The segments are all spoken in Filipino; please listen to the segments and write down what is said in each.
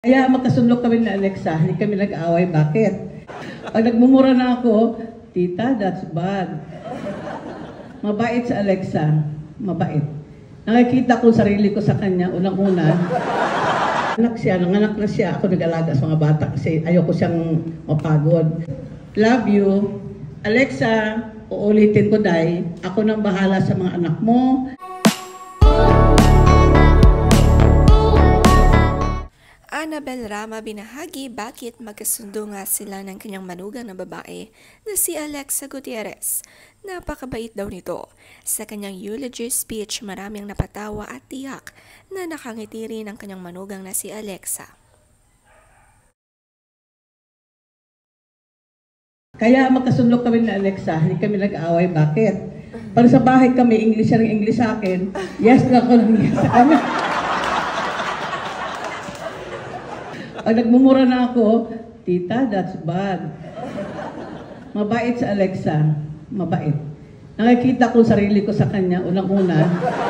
Kaya magkasundo kami ni Alexa, hindi kami nag-away. Bakit? Pag nagmumura na ako, tita, that's bad. Mabait si Alexa, mabait. Nakikita ko sarili ko sa kanya, unang-una. Nanganak na siya, ako nag-alaga sa mga bata kasi ayoko siyang mapagod. Love you. Alexa, uulitin ko dahil ako nang bahala sa mga anak mo. Annabel Rama binahagi bakit magkasundo nga sila ng kanyang manugang na babae na si Alexa Gutierrez. Napakabait daw nito. Sa kanyang eulogy speech, maraming napatawa at tiyak na nakangiti rin ang kanyang manugang na si Alexa. Kaya magkasundo kami ni Alexa, hindi kami nag-away. Bakit? Pag sa bahay kami, English siya ng English sa akin, yes na ako ng yes sa kanya. Pag nagmumura na ako, tita, that's bad. Mabait si Alexa, mabait. Nakikita ko sarili ko sa kanya, unang-una.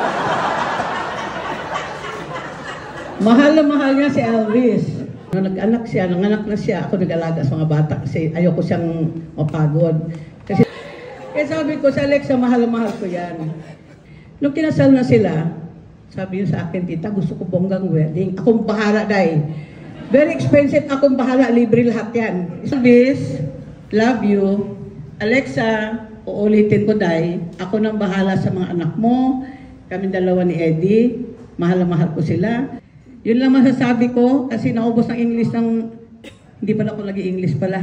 Mahal na mahal niya si Elvis. Nanganak na siya, ako nag-alaga sa mga bata kasi ayoko siyang mapagod. Kasi sabi ko sa Alexa, mahal na mahal ko yan. Nung kinasal na sila, sabi niya sa akin, tita, gusto ko bonggang wedding. Akong bahala dahil. Very expensive, akong bahala, libre lahat yan. Elvis, love you. Alexa, uulitin ko dahil ako nang bahala sa mga anak mo. Kami dalawa ni Eddie, mahal na mahal ko sila. Yun lang masasabi ko kasi naubos ng English ng... Hindi pa na ako lagi English pala.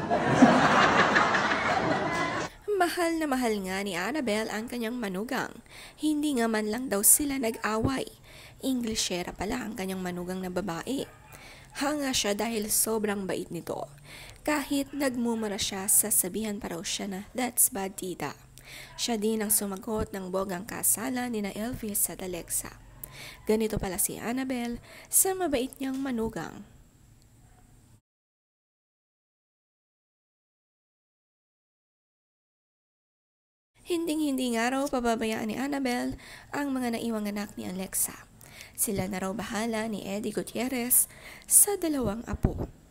Mahal na mahal nga ni Annabel ang kanyang manugang. Hindi nga man lang daw sila nag-away. Englishera pala ang kanyang manugang na babae. Hanga siya dahil sobrang bait nito. Kahit nagmumura siya, sasabihan pa raw siya na, that's bad, tita. Siya din ang sumagot ng bogang kasalan ni na Elvis at Alexa. Ganito pala si Annabel sa mabait niyang manugang. Hinding-hindi nga raw pababayaan ni Annabel ang mga naiwang anak ni Alexa. Sila na raw bahala ni Eddie Gutierrez sa dalawang apo.